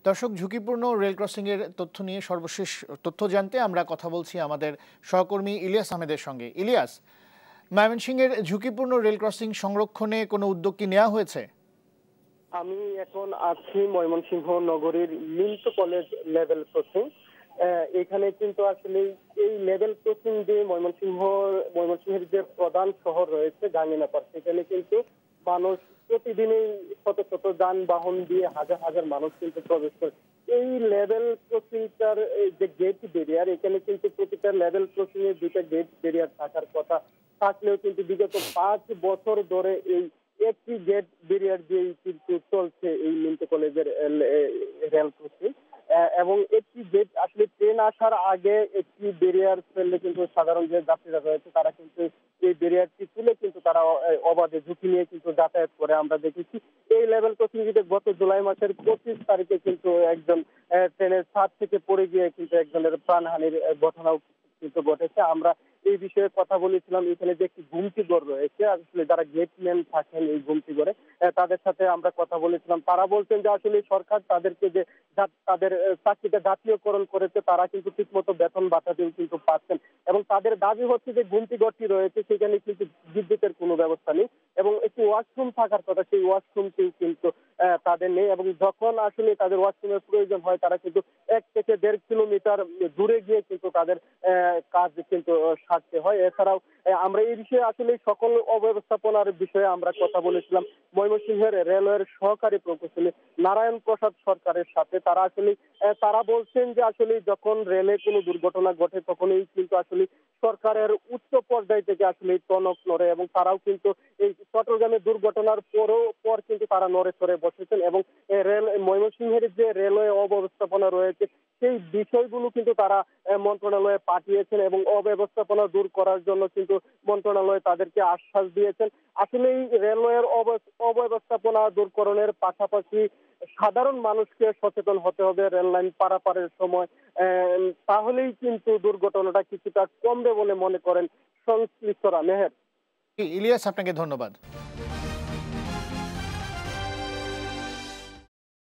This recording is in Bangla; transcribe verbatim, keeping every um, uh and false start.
দর্শক, ঝুঁকিপূর্ণ রেল ক্রসিং এর তথ্য নিয়ে সর্বশেষ তথ্য জানতে আমরা কথা বলছি আমাদের সহকর্মী ইলিয়াস আহমেদের সঙ্গে। ইলিয়াস, ময়মনসিংহের ঝুঁকিপূর্ণ রেল ক্রসিং সংরক্ষণে কোনো উদ্যোগ কি নেওয়া হয়েছে? আমি এখন আছি ময়মনসিংহ নগরীর মিন্টো কলেজ লেভেল ক্রসিং। এখানে কিন্তু আসলে এই লেভেল ক্রসিং যে ময়মনসিংহ ময়মনসিংহের যে প্রধান শহর রয়েছে গাঙ্গিনাপার, সেখানে কিন্তু মানুষ প্রতিদিনই শত শত যানবাহন দিয়ে হাজার হাজার মানুষ কিন্তু প্রবেশ করে। এই লেভেল ক্রসিংটার যে গেট ব্যারিয়ার, এখানে কিন্তু প্রতিটা লেভেল ক্রসিং এর দুইটা গেট ব্যারিয়ার থাকার কথা থাকলেও কিন্তু বিগত পাঁচ বছর ধরে এই একটি গেট ব্যারিয়ার দিয়েই কিন্তু চলছে এই মিন্টো কলেজের রেল ক্রসিং। এবং একটি গেট আসলে ট্রেন আসার আগে একটি ব্যারিয়ার ফেললে কিন্তু সাধারণ যে যাত্রীরা রয়েছে তারা কিন্তু এই ব্যারিয়ারটি তুলে কিন্তু তারা অবাধে ঝুঁকি নিয়ে কিন্তু যাতায়াত করে। আমরা দেখেছি এই লেভেল ক্রসিং গত জুলাই মাসের পঁচিশ তারিখে কিন্তু একজন ট্রেনের ছাদ থেকে পড়ে গিয়ে কিন্তু একজনের প্রাণহানির ঘটনাও কিন্তু ঘটেছে। আমরা এই বিষয়ে কথা বলেছিলাম। এখানে যে একটি গুমটিঘর রয়েছে, আসলে যারা গেটম্যান থাকেন এই গুমটিঘরে, তাদের সাথে আমরা কথা বলেছিলাম। তারা বলছেন যে আসলে সরকার তাদেরকে যে তাদের চাকরিটা জাতীয়করণ করেছে, তারা কিন্তু ঠিকমতো বেতন ভাতাতেও কিন্তু পাচ্ছেন এবং তাদের দাবি হচ্ছে যে গুমটিঘরটি রয়েছে সেখানে কিন্তু বিদ্যুতের কোনো ব্যবস্থা নেই এবং একটি ওয়াশরুম থাকার কথা, সেই ওয়াশরুমটিও কিন্তু তাদের নেই এবং যখন আসলে তাদের ওয়াশরুমের প্রয়োজন হয় তারা কিন্তু এক থেকে দেড় কিলোমিটার দূরে গিয়ে কিন্তু তাদের কাজ কিন্তু সারতে হয়। এছাড়াও আমরা এই বিষয়ে আসলে সকল অব্যবস্থাপনার বিষয়ে আমরা কথা বলেছিলাম ময়মনসিংহের রেলওয়ের সহকারী প্রকৌশলী নারায়ণ প্রসাদ সরকারের সাথে। তারা আসলে তারা বলছেন যে আসলে যখন রেলে কোনো দুর্ঘটনা ঘটে তখনই কিন্তু আসলে সরকারের উচ্চ পর্যায় থেকে আসলে টনক নড়ে এবং তারাও কিন্তু এই চট্টগ্রামের দুর্ঘটনার পরও পর কিন্তু তারা নড়ে চড়ে বসেছেন এবং রেল ময়মনসিংহের যে রেলওয়ে অব্যবস্থাপনা রয়েছে সেই বিষয়গুলো কিন্তু তারা মন্ত্রণালয়ে পাঠিয়েছেন এবং অব্যবস্থাপনা দূর করার জন্য কিন্তু মন্ত্রণালয় তাদেরকে আশ্বাস দিয়েছেন। আসলে এই রেলওয়ের অব্যবস্থাপনা দূরকরণের পাশাপাশি সাধারণ মানুষকে সচেতন হতে হবে রেল লাইন পারাপারের সময়, তাহলেই কিন্তু দুর্ঘটনাটা কিছুটা কমবে বলে মনে করেন সংশ্লিষ্টরা। মেহের। ইলিয়াস, আপনাকে ধন্যবাদ।